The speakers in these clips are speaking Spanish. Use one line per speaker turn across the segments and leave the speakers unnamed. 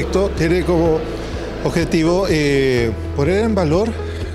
proyecto tiene como objetivo poner en valor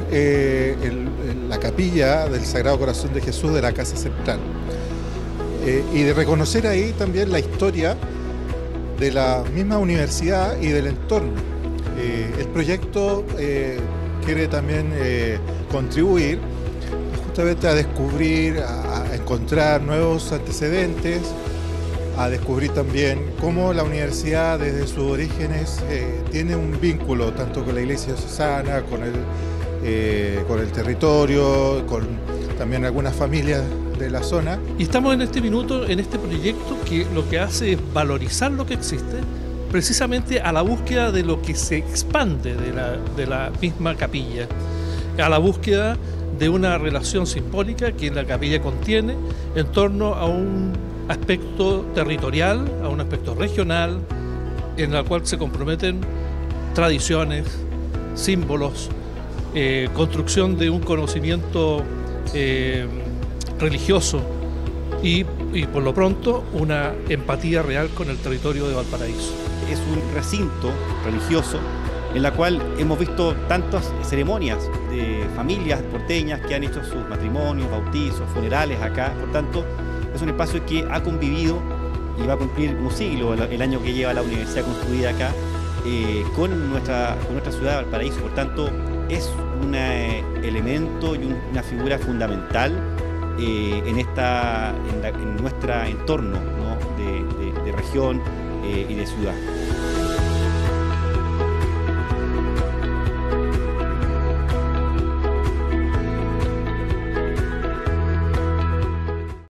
la capilla del Sagrado Corazón de Jesús de la Casa Central y de reconocer ahí también la historia de la misma universidad y del entorno. El proyecto quiere también contribuir justamente a descubrir, a encontrar nuevos antecedentes, a descubrir también cómo la universidad desde sus orígenes tiene un vínculo tanto con la iglesia diocesana, con el territorio, con también algunas familias de la zona.
Y estamos en este minuto, en este proyecto que lo que hace es valorizar lo que existe, precisamente a la búsqueda de lo que se expande de la misma capilla, a la búsqueda de una relación simbólica que la capilla contiene en torno a un aspecto territorial, a un aspecto regional, en el cual se comprometen tradiciones, símbolos, construcción de un conocimiento religioso y por lo pronto una empatía real con el territorio de Valparaíso.
Es un recinto religioso en la cual hemos visto tantas ceremonias de familias porteñas que han hecho sus matrimonios, bautizos, funerales acá. Por tanto, es un espacio que ha convivido y va a cumplir un siglo el año que lleva la universidad construida acá con nuestra ciudad de Valparaíso. Por tanto, es un elemento y una figura fundamental en nuestro entorno, ¿no?, de región y de ciudad.